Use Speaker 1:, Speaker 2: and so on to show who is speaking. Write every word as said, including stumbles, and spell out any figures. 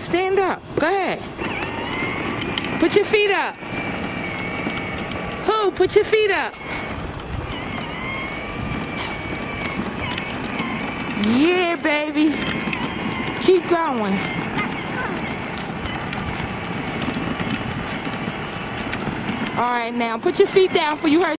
Speaker 1: stand up. Go ahead. Put your feet up. Who? Put your feet up. Yeah, baby. Keep going. All right, now put your feet down for you hurt.